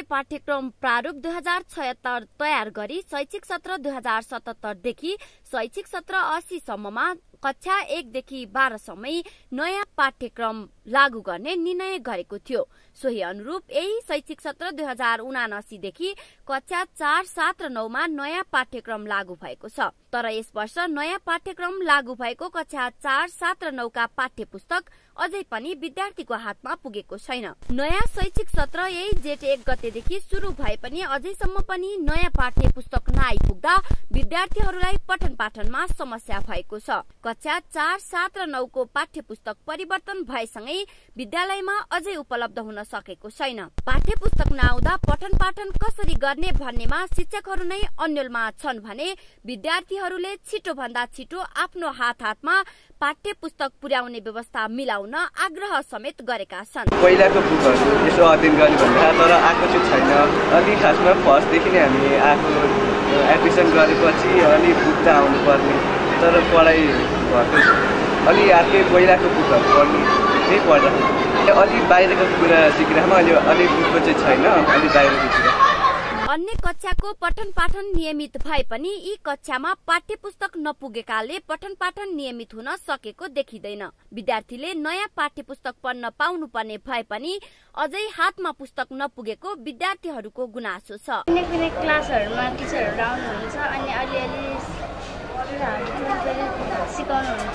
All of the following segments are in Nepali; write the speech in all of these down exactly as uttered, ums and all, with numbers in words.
राष्ट्रिय पाठ्यक्रम प्रारूप दुई हजार छयत्तर तयार गरी शैक्षिक सत्र दुई हजार सतहत्तरदेखि शैक्षिक सत्र अस्सीसम्ममा कक्षा एकदेखि बाह्रसम्मै नयाँ पाठ्यक्रम लागू गर्ने निर्णय गरेको थियो। सोही अनुरूप यही शैक्षिक सत्र दुई हजार उनासीदेखि कक्षा चार सात र नौमा नयाँ पाठ्यक्रम लागू भएको छ। तर यस वर्ष नयाँ पाठ्यक्रम लागू भएको कक्षा चार सात र नौका पाठ्य पुस्तक अझै पनि विद्यार्थीको हातमा पुगेको छैन। नयाँ शैक्षिक सत्र यही जेठ एक गतेदेखि शुरू भए पनि अझैसम्म पनि नयाँ पाठ्य पुस्तक नआइपुग्दा विद्यार्थीहरूलाई पठन पाठनमा समस्या भएको छ। कक्षा चार सात र नौको पाठ्य पुस्तक परिवर्तन भएसँगै विद्यालयमा अझै उपलब्ध हुन सकेको छैन। पाठ्य पुस्तक नआउँदा पठन पाठन कसरी गर्ने भन्नेमा शिक्षकहरू नै अन्यलमा छन् भने विद्यार्थीहरूले छिटो भन्दा छिटो आफ्नो हात हातमा पाठ्य पुस्तक पुर्याउने व्यवस्था मिलाउन आग्रह समेत गरेका छन्। पहिलाको बुकहरू यसो अध्ययन गर्ने भन्दा तर आएको चाहिँ छैन। अलि खासमा फर्स्टदेखि नै हामी आफ्नो एडमिसन गरेपछि अलि बुक त आउनु पर्ने, तर पढाइ भएको अलि अर्कै पहिलाको बुकहरू पढ्ने त्यही पढ्दा अलि बाहिरको कुरा सिकिरहेको अलि अलि बुकको चाहिँ छैन, अलि बाहिरको कुरा। अन्य कक्षाको पठन पाठन नियमित भए पनि यी कक्षामा पाठ्य पुस्तक नपुगेकाले पठन पाठन नियमित हुन सकेको देखिँदैन। विद्यार्थीले नयाँ पाठ्य पुस्तक पढ्न पाउनु पर्ने भए पनि अझै हातमा पुस्तक नपुगेको विद्यार्थीहरूको गुनासो छ। कुनै कुनै क्लासहरूमा टिचरहरू आउनुहुन्छ अनि अलिअलि सिकाउनुहुन्छ।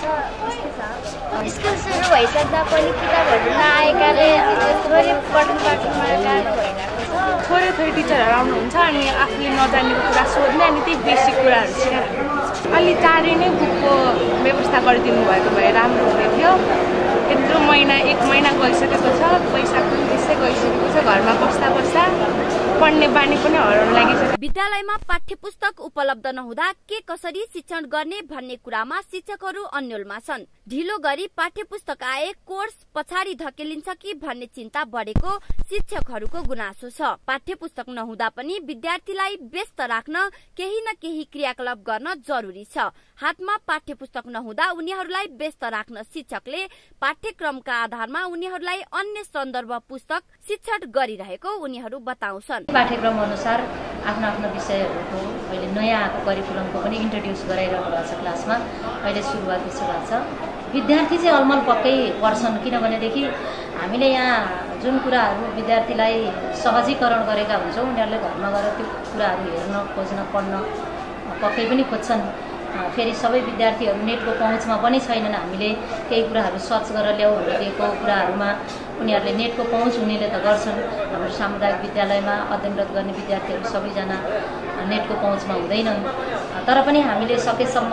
स्कुल सुरु भइसक्दा पनि किताबहरू नआएकाले थोरै पठन पाठनमा गाह्रो भइरहेको छ। थोरै थोरै टिचरहरू आउनुहुन्छ अनि आफूले नजानेको कुरा सोध्ने अनि त्यही बेसिक कुराहरू सिकाइरहेको। अलि चाँडै नै बुकको व्यवस्था गरिदिनु भएको भए राम्रो हुने थियो। यत्रो महिना एक महिना गइसकेको छ, पैसा पनि त्यसै गइसकेको छ। घरमा बस्दा बस्दा पढ्ने बानी पनि हराउन लागिसक्यो। विद्यालयमा पाठ्य पुस्तक उपलब्ध नहुँदा के कसरी शिक्षण गर्ने भन्ने कुरामा शिक्षकहरू अन्यलमा छन्। ढिलो गरी पाठ्य पुस्तक आए कोर्स पछाडि धकेलिन्छ कि भन्ने चिन्ता बढेको शिक्षकहरूको गुनासो छ। पाठ्य पुस्तक नहुँदा पनि विद्यार्थीलाई व्यस्त राख्न केही न केही क्रियाकलाप गर्न जरुरी छ। हातमा पाठ्य पुस्तक नहुँदा उनीहरूलाई व्यस्त राख्न शिक्षकले पाठ्यक्रमका आधारमा उनीहरूलाई अन्य सन्दर्भ पुस्तक शिक्षण गरिरहेको उनीहरू बताउँछन्। पाठ्यक्रम अनुसार आफ्नो आफ्नो विषयहरूको अहिले नयाँ आएको करिकुलमको पनि इन्ट्रोड्युस गराइरहनु भएको छ क्लासमा। अहिले सुरुवात त्यसो भएको छ। विद्यार्थी चाहिँ अलमल पक्कै पर्छन्, किनभनेदेखि हामीले यहाँ जुन कुराहरू विद्यार्थीलाई सहजीकरण गरेका हुन्छौँ उनीहरूले घरमा गएर त्यो कुराहरू हेर्न खोज्न पढ्न पक्कै पनि खोज्छन्। फेरि सबै विद्यार्थीहरू नेटको पहुँचमा पनि छैनन्। हामीले केही कुराहरू सर्च गरेर ल्याऊ भनेर दिएको कुराहरूमा उनीहरूले नेटको पहुँच हुनेले त गर्छन्। हाम्रो सामुदायिक विद्यालयमा अध्ययनरत गर्ने विद्यार्थीहरू सबैजना नेटको पहुँचमा हुँदैनन्। तर पनि हामीले सकेसम्म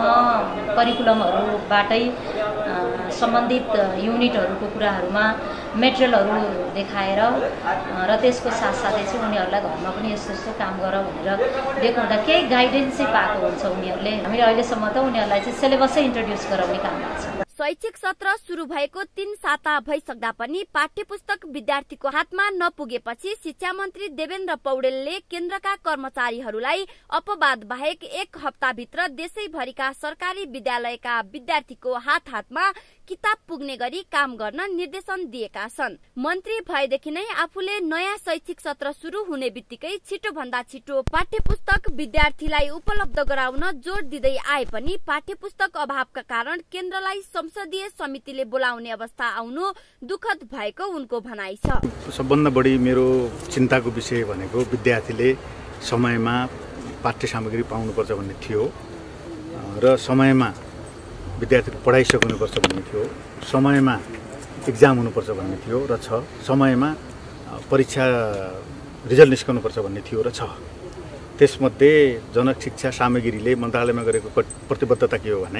करिकुलमहरूबाटै सम्बन्धित युनिटहरूको कुराहरूमा मेटेरियलहरू देखाएर र त्यसको साथसाथै चाहिँ उनीहरूलाई घरमा पनि यस्तो यस्तो काम गर भनेर दिएको हुँदा केही गाइडेन्स चाहिँ पाएको हुन्छ उनीहरूले। हामीले अहिलेसम्म त उनीहरूलाई चाहिँ सिलेबसै इन्ट्रोड्युस गराउने काम गर्छ। शैक्षिक सत्र शुरू भएको तीन साता भइसक्दा पनि पाठ्य पुस्तक विद्यार्थीको हातमा नपुगेपछि शिक्षा मन्त्री देवेन्द्र पौडेलले केन्द्रका कर्मचारीहरूलाई अपवाद बाहेक एक हप्ताभित्र देशैभरिका सरकारी विद्यालयका विद्यार्थीको हात हातमा किताब पुग्ने गरी काम गर्न निर्देशन दिएका छन्। मन्त्री भएदेखि नै आफूले नयाँ शैक्षिक सत्र शुरू हुने बित्तिकै छिटो भन्दा छिटो पाठ्य पुस्तक विद्यार्थीलाई उपलब्ध गराउन जोड़ दिँदै आए पनि पाठ्य पुस्तक अभावका कारण केन्द्रलाई संसदीय समितिले बोलाउने अवस्था आउनु दुखद भएको उनको भनाइ छ। सबभन्दा बढी मेरो चिन्ताको विषय भनेको विद्यार्थीले समयमा पाठ्य सामग्री पाउनुपर्छ भन्ने थियो र समयमा विद्यार्थीले पढाइसक्नुपर्छ भन्ने थियो, समयमा एक्जाम हुनुपर्छ भन्ने थियो र छ समयमा परीक्षा रिजल्ट निस्कनुपर्छ भन्ने थियो र छ। त्यसमध्ये जनक शिक्षा सामग्रीले मन्त्रालयमा गरेको प्रतिबद्धता के हो भने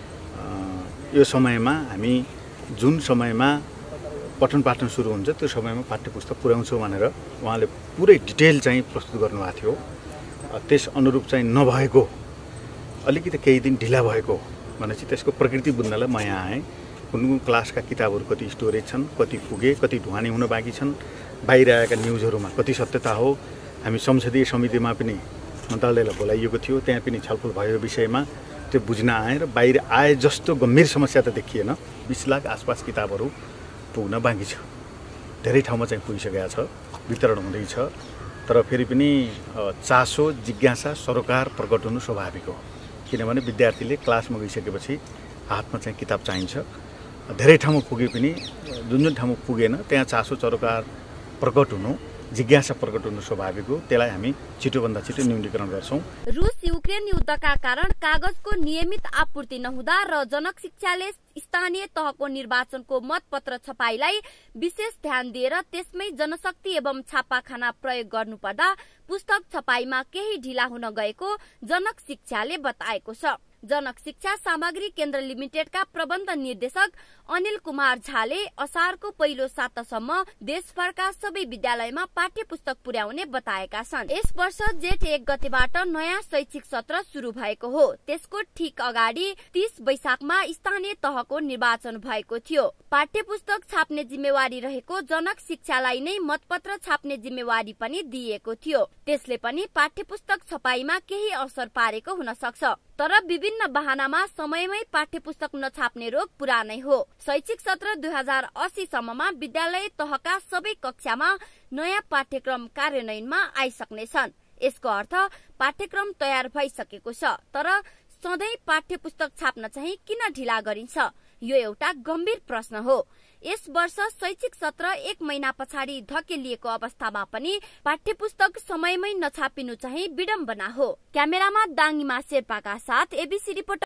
यो समयमा हामी जुन समयमा पठन पाठन सुरु हुन्छ त्यो समयमा पाठ्य पुस्तक पुर्याउँछौँ भनेर उहाँले पुरै डिटेल चाहिँ प्रस्तुत गर्नुभएको थियो। त्यस अनुरूप चाहिँ नभएको अलिकति केही दिन ढिला भएको भनेपछि त्यसको प्रकृति बुझ्नलाई म यहाँ आएँ। कुन कुन क्लासका किताबहरू कति स्टोरेज छन्, कति पुगे, कति ढुवानी हुन बाँकी छन्, बाहिर आएका न्युजहरूमा कति सत्यता हो। हामी संसदीय समितिमा पनि मन्त्रालयलाई बोलाइएको थियो, त्यहाँ पनि छलफल भयो विषयमा। त्यो बुझ्न आए र बाहिर आए जस्तो गम्भीर समस्या त देखिएन। बीस लाख आसपास किताबहरू पुग्न बाँकी छ। धेरै ठाउँमा चाहिँ पुगिसकेको छ, वितरण हुँदैछ। तर फेरि पनि चासो जिज्ञासा सरोकार प्रकट हुनु स्वाभाविक हो, किनभने विद्यार्थीले क्लासमा गइसकेपछि हातमा चाहिँ किताब चाहिन्छ। धेरै ठाउँमा पुगे पनि जुन जुन ठाउँमा पुगेन त्यहाँ चासो सरोकार प्रकट हुनु, जिज्ञासा प्रकट हुनु स्वाभाविक हो। त्यसलाई हामी छिटोभन्दा छिटो न्यूनीकरण गर्छौँ। रुस युक्रेन युद्धका कारण कागजको नियमित आपूर्ति नहुँदा र जनक शिक्षाले स्थानीय तहको निर्वाचनको मतपत्र छपाईलाई विशेष ध्यान दिएर त्यसमै जनशक्ति एवं छापाखाना प्रयोग गर्नुपर्दा पुस्तक छपाईमा केही ढिला हुन गएको जनक शिक्षाले बताएको छ। जनक शिक्षा सामग्री केन्द्र लिमिटेडका प्रबन्ध निर्देशक अनिल कुमार झाले असारको पहिलो सातासम्म देशभरका सबै विद्यालयमा पाठ्य पुस्तक पुर्याउने बताएका छन्। यस वर्ष जेठ एक गतेबाट नयाँ शैक्षिक सत्र शुरू भएको हो। त्यसको ठीक अगाडि तीस वैशाखमा स्थानीय तहको निर्वाचन भएको थियो। पाठ्य पुस्तक छाप्ने जिम्मेवारी रहेको जनक शिक्षालाई नै मतपत्र छाप्ने जिम्मेवारी पनि दिएको थियो। त्यसले पनि पाठ्य पुस्तक छपाईमा केही असर पारेको हुन सक्छ, तर विभिन्न बहानामा समयमै पाठ्य पुस्तक नछाप्ने रोग पुरानै हो। शैक्षिक सत्र दुई हजार अस्सी सम्ममा विद्यालय तहका सबै कक्षामा नयाँ पाठ्यक्रम कार्यान्वयनमा आइसक्नेछन्। यसको अर्थ पाठ्यक्रम तयार भइसकेको छ, तर सधैँ पाठ्य पुस्तक छाप्न चाहिँ किन ढिला गरिन्छ, यो एउटा गम्भीर प्रश्न हो। यस वर्ष शैक्षिक सत्र एक महिना पछाडि धकेलिएको अवस्थामा पनि पाठ्य पुस्तक समयमै नछापिनु चाहिँ विडम्बना हो। क्यामेरामा दाङीमा शेर्पाका साथ एबीसी रिपोर्टर